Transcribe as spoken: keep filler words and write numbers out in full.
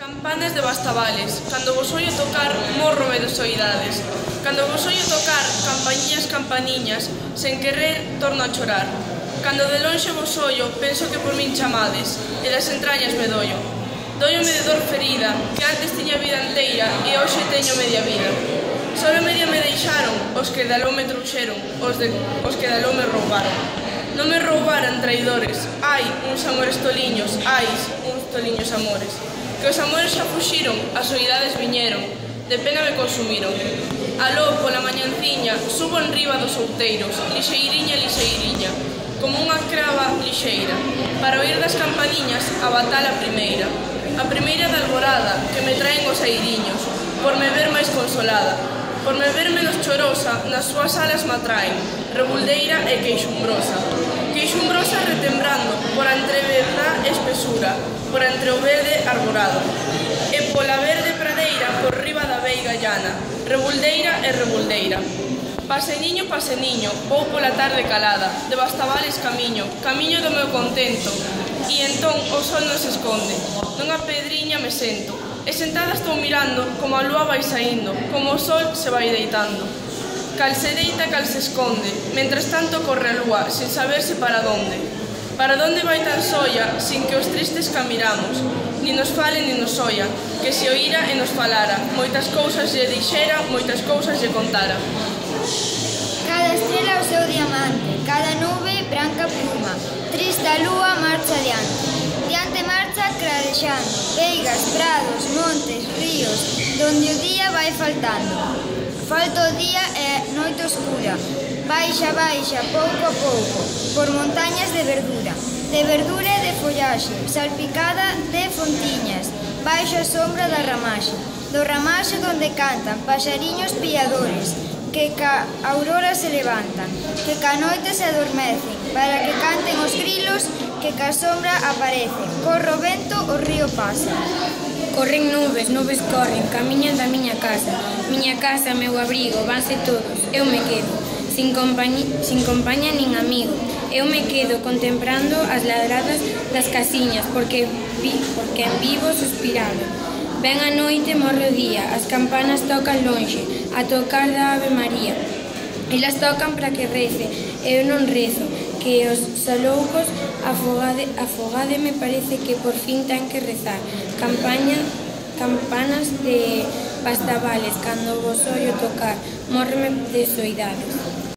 Campanas de Bastavales, cando vos ollo tocar, morrome de soidades. Cando vos ollo tocar, campañiñas, campaniñas, sen querer, torno a chorar. Cando de lonxe vos ollo, penso que por min chamades, e das entrañas me doio. Doiome de dor ferida, que antes tiña vida enteira, e hoxe teño media vida. Solo media me deixaron, os que de aló me trouxeron, os, de, os que de aló me roubaron. Non me roubaran traidores, ai, uns amores toliños, ai, uns toliños amores. Que os amores xa fuxiron, as soidades viñeron, de pena me consumiron. Aló, pola mañanciña, subo en riba dos outeiros, lixeiriña, lixeiriña, como unha crava lixeira, para oír das campaniñas a batala primeira. A primeira da alborada, que me traen os airiños, por me ver máis consolada, por me ver menos chorosa, nas súas alas me atraen, rebuldeira e queixumbrosa. Queixumbrosa retembrando, por entre verda espesura, por entre o verde arborado, e pola verde pradeira por riba da veiga llana, rebuldeira e rebuldeira. Paseniño, paseniño, vou pola tarde calada, de Bastavales camiño, camiño do meu contento, e entón o sol non se esconde, nunha pedriña me sento, e sentada estou mirando como a lúa vai saindo, como o sol se vai deitando. Cal se deita, cal se esconde, mentres tanto corre a lúa, sin saberse para donde. Para donde vai tan soia, sin que os tristes camiramos, ni nos fale ni nos oia, que se oíra e nos falara, moitas cousas lle dixera, moitas cousas lle contara. Cada estrela o seu diamante, cada nube branca pluma, triste a lúa marcha adiante. Diante marcha clarexando, veigas, prados, montes, ríos, donde o día vai faltando. Falta o día e noite oscura, baixa, baixa, pouco a pouco, por montañas de verdura, de verdura e de follaxe, salpicada de fontiñas, baixo a sombra da ramaxe, do ramaxe donde cantan paxariños piadores, que ca aurora se levantan, que ca noite se adormecen, para que canten os grilos, que ca sombra aparecen, corre o vento, o río pasa. Corren nubes, nubes corren, camiñan da miña casa. Miña casa, meu abrigo, vanse todos, eu me quedo, sin, compañi, sin compaña nin amigo. Eu me quedo contemplando as ladradas das casiñas, porque, vi, porque en vivo suspirado. Ven a noite, morre o día, as campanas tocan lonxe, a tocar da Ave María. Elas tocan para que rece, eu non rezo, que os saloucos afogade, afogade me parece que por fin ten que rezar. Campaña, campanas de Bastavales, cando vos ollo tocar, mórreme de soidades.